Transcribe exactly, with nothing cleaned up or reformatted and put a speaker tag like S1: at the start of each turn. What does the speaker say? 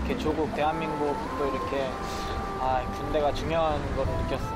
S1: 이렇게 조국 대한민국도 이렇게 아 군대가 중요한 걸 느꼈어.